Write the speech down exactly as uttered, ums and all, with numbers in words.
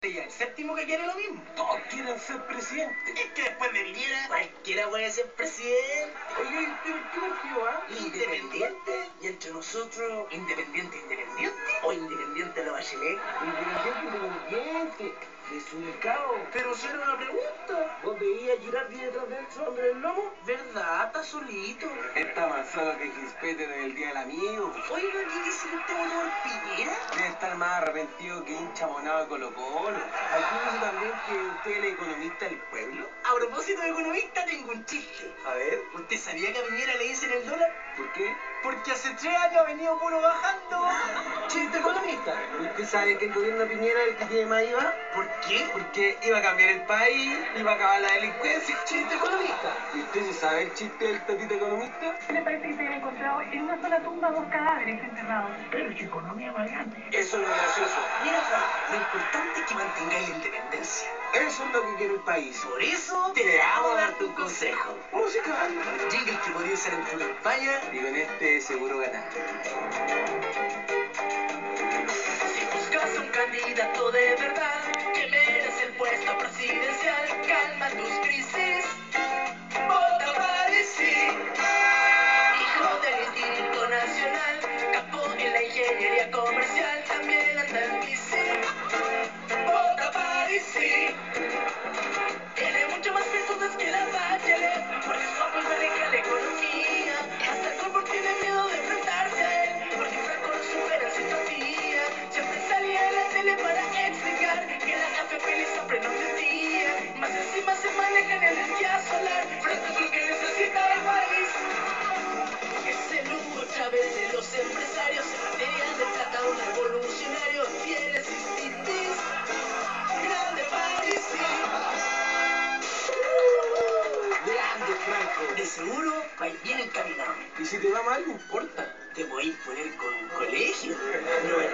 y el séptimo que quiere lo mismo. Todos quieren ser presidente. Es que después de Piñera, cualquiera puede ser presidente. Oye, ¿qué partido, ah? Independiente. Y entre nosotros, independiente, independiente. O independiente a la Bachelet. Independiente, independiente. Desubicado. Pero si era una pregunta. ¿Vos veías a Girardi detrás del hombre del lomo? ¿Verdad? Está solito. Está más solo que Gispete en el Día del Amigo. Oiga, ¿qué dice que usted votó por Piñera? Debe estar más arrepentido que hincha monado de Colo Colo. Aquí dice también que usted es el economista del pueblo. A propósito de economista, tengo un chiste. A ver, ¿Usted sabía que a Piñera le dicen el dólar? ¿por qué? Porque hace tres años ha venido puro bajando. Chiste economista. ¿Usted sabe que el gobierno de Piñera es el que tiene más I V A? ¿Por qué? Porque iba a cambiar el país, iba a acabar la delincuencia. Chiste economista. ¿Y usted se sabe el chiste del tatito economista? Me parece que se han encontrado en una sola tumba dos cadáveres enterrados. Pero es economía más grande. Eso no es gracioso. Mira, Juan, lo importante es que mantengáis la independencia. Eso es lo que quiere el país. Por eso te vamos a darte un consejo. Música. Jingle que podría usar en tu campaña. Y con este seguro ganar. Si buscas un candidato de verdad que merece el puesto presidencial, calma tus crisis, vota Parisi. Hijo del Instituto Nacional, capo en la ingeniería comercial, también anda en bici. Vota Parisi. Tiene mucho más virtudes que la Bachelet, por eso pues maneja la economía. Hasta el cuerpo tiene miedo de enfrentarse a él, porque Franco lo supera en simpatía. Siempre salía en la tele para explicar que la A F P les aprendió un día. Más encima se maneja en energía solar. Franco es lo que necesita el país. Es el Hugo Chávez de los empresarios, en materia de plata un revolucionario. Tiene cistitis, grande París. Grande, Franco. De seguro vais bien encaminado. Y si te va mal, no importa. Te podéis poner con colegio. No